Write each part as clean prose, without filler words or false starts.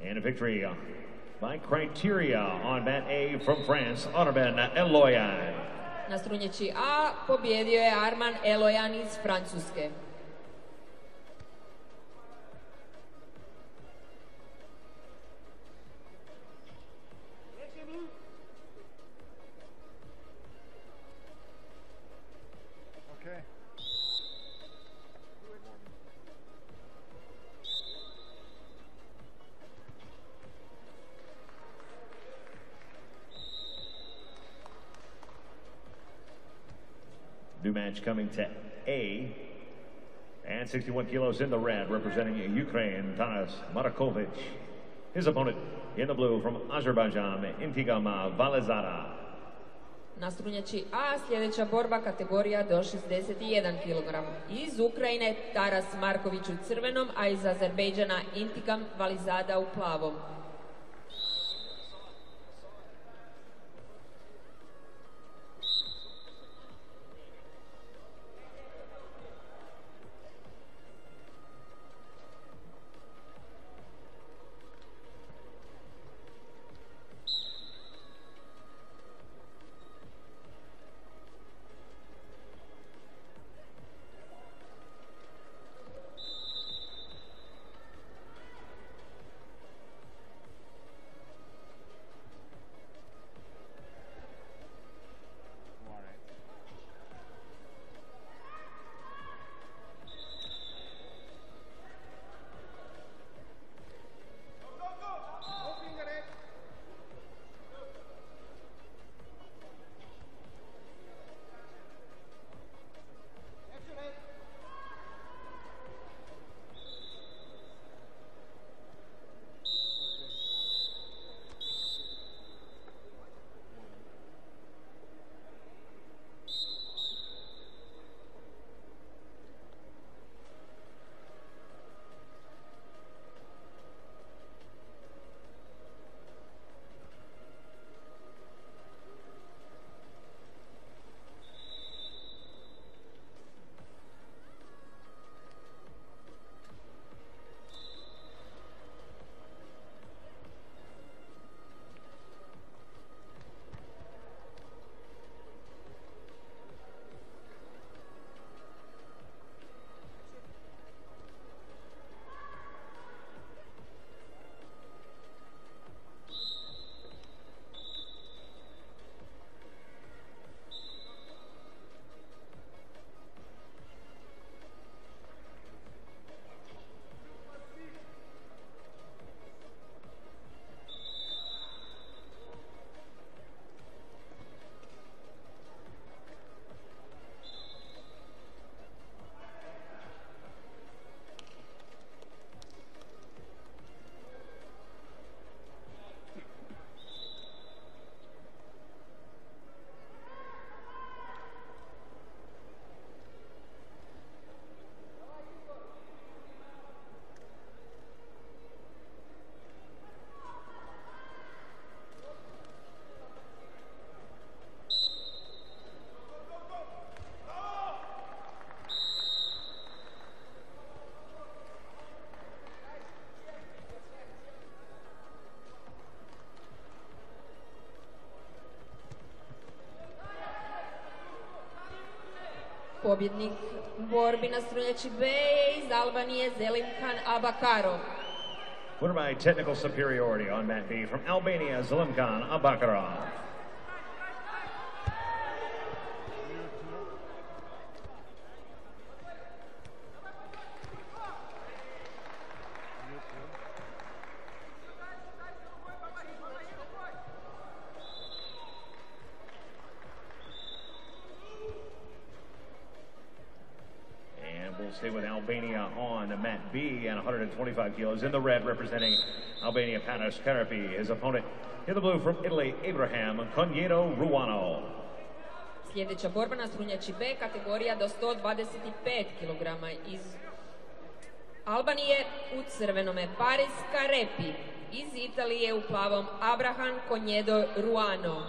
And a victory by criteria on mat A from France, Arman Eloyan. Na strunjači A pobjedio je Arman Eloyan iz Francuske. New match coming to A. And 61 kilos in the red, representing Ukraine, Taras Marakovic. His opponent in the blue from Azerbaijan, Intigam Valizada. Na strunjači A sljedeća borba kategorija do 61 kg. Iz Ukrajine Taras Marković u crvenom, a iz Azerbejdžana Intigam Valizada u plavom. Pobjednik borbi na strunjači B je iz Albanije Zelimkan Abakarov. Winner by technical superiority on mat B from Albania, Zelimkan Abakarov. Stay with Albania on mat B and 125 kilos in the red, representing Albania, Panos Karapi. His opponent in the blue from Italy, Abraham Cognedo Ruano. Sljedeća borba na strunjači B, kategorija do 125 kg. Iz Albanije u crvenome Paris Karepi. Iz Italije u plavom Abraham Cognedo Ruano.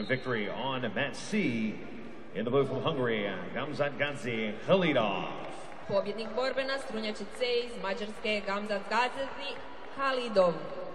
victory on mat C. In the blue from Hungary, Gamzat Gadzi Khalidov. Pobjednik borbe na strunjači C iz Mađarske Gamzat Gadzi Halidov.